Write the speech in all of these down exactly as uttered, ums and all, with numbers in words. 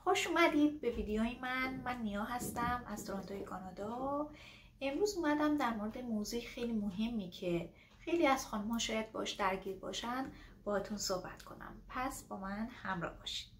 خوش اومدید به ویدیوی من. من نیا هستم از تورنتو کانادا. امروز اومدم در مورد موضوع خیلی مهمی که خیلی از خانم‌ها شاید باش درگیر باشن باهاتون صحبت کنم. پس با من همراه باشید.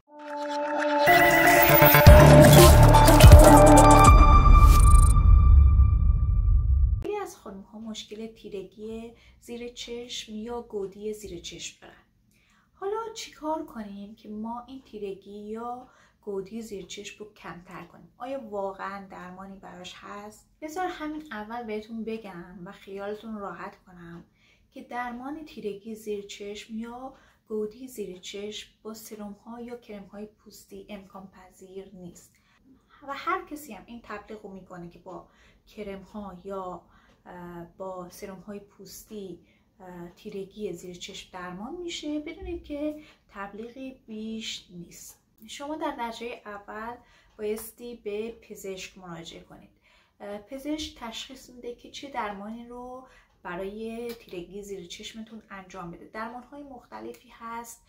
خیلی از خانم‌ها مشکل تیرگی زیر چشم یا گودی زیر چشم دارن. حالا چیکار کنیم که ما این تیرگی یا گودی زیر چشم رو کمتر کنیم؟ آیا واقعا درمانی براش هست؟ بذار همین اول بهتون بگم و خیالتون راحت کنم که درمان تیرگی زیر چشم یا گودی زیر چشم با سرم ها یا کرم های پوستی امکان پذیر نیست و هر کسی هم این تبلیغ رو میکنه که با کرم ها یا با سرم های پوستی تیرگی زیر چشم درمان میشه، بدونید که تبلیغی بیش نیست. شما در درجه اول بایستی به پزشک مراجعه کنید. پزشک تشخیص میده که چه درمانی رو برای تیرگی زیر چشمتون انجام بده. درمان های مختلفی هست،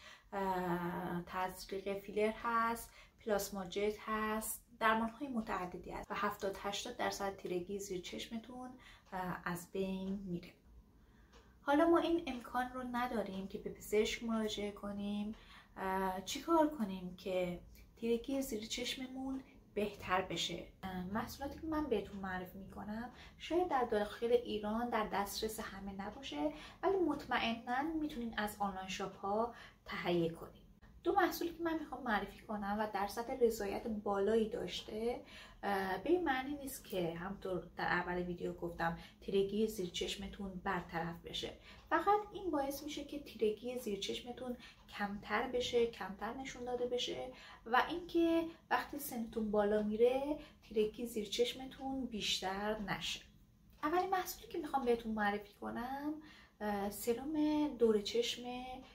تزریق فیلر هست، پلاسما جت هست، درمان های متعددی هست و هفتاد هشتاد درصد تیرگی زیر چشمتون از بین میره. حالا ما این امکان رو نداریم که به پزشک مراجعه کنیم. چیکار کنیم که تیرگی زیر چشممون بهتر بشه؟ محصولاتی که من بهتون معرفی میکنم شاید در داخل ایران در دسترس همه نباشه، ولی مطمئنا میتونین از آنلاین شاپ ها تهیه کنید. دو محصولی که من میخوام معرفی کنم و درصد رضایت بالایی داشته، به این معنی نیست که همطور در اول ویدیو گفتم تیرگی زیر چشمتون برطرف بشه. فقط این باعث میشه که تیرگی زیر چشمتون کمتر بشه، کمتر نشون داده بشه و اینکه وقتی سنتون بالا میره تیرگی زیر چشمتون بیشتر نشه. اولین محصولی که میخوام بهتون معرفی کنم سرم دور چشم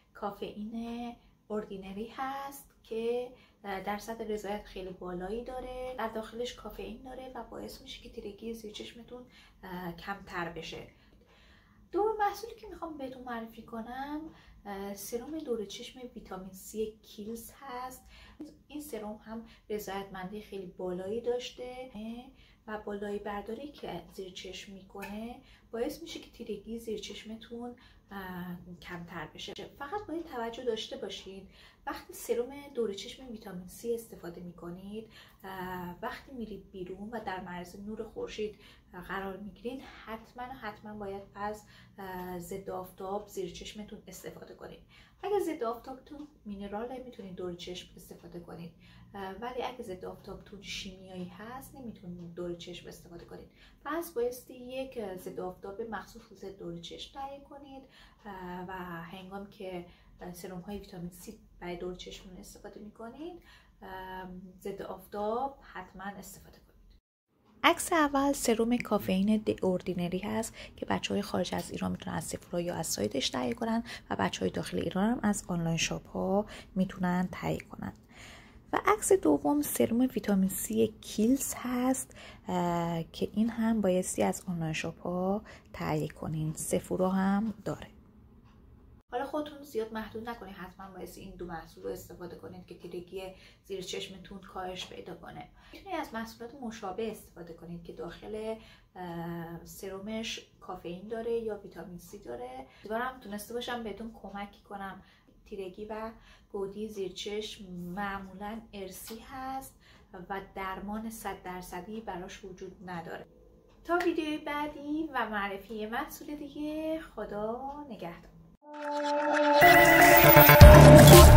کافئین اوردینری هست که درصد رضایت خیلی بالایی داره، در داخلش کافئین داره و باعث میشه که تیرگی زیر چشمتون کمتر بشه. دو محصولی که میخوام بهتون معرفی کنم سرم دور چشم ویتامین سی کیلز هست. این سرم هم رضایتمندی خیلی بالایی داشته و بالایی برداری که زیر چشم میکنه باعث میشه که تیرگی زیر چشمتون کمتر بشه. فقط باید توجه داشته باشید وقتی سرم دور چشم ویتامین سی استفاده میکنید، وقتی میرید بیرون و در معرض نور خورشید قرار میگیرید، حتما حتما باید از ضد آفتاب زیر چشمتون استفاده کنید. اگه ضد آفتابتون مینرال میتونید دور چشم استفاده کنید، ولی اگه ضد آفتابتون شیمیایی هست نمیتونید دور چشم استفاده کنید. پس بایستی یک ضد آفتاب مخصوص ضد دور چشم تهیه کنید و هنگام که سرم های ویتامین سی برای دور چشم استفاده میکنید ضد آفتاب حتما استفاده کنید. عکس اول سرم کافئین دی اوردینری هست که بچهای خارج از ایران میتونن از سفورا یا از سایتش تهیه کنن و بچهای داخل ایران هم از آنلاین شاپ ها میتونن تهیه کنن. و عکس دوم سرم ویتامین سی کیلز هست که این هم بایستی از آنلاین شاپ ها تهیه کنین، سفورا هم داره. حالا خودتون زیاد محدود نکنید، حتما باید این دو محصول رو استفاده کنید که تیرگی زیر چشمتون کاهش پیدا کنه. میتونید از محصولات مشابه استفاده کنید که داخل سرمش کافئین داره یا ویتامین سی داره. امیدوارم تونسته باشم بهتون کمک کنم. تیرگی و گودی زیر چشم معمولا ارثی هست و درمان صد درصدی براش وجود نداره. تا ویدیوی بعدی و معرفی محصول دیگه، خدا نگهدار.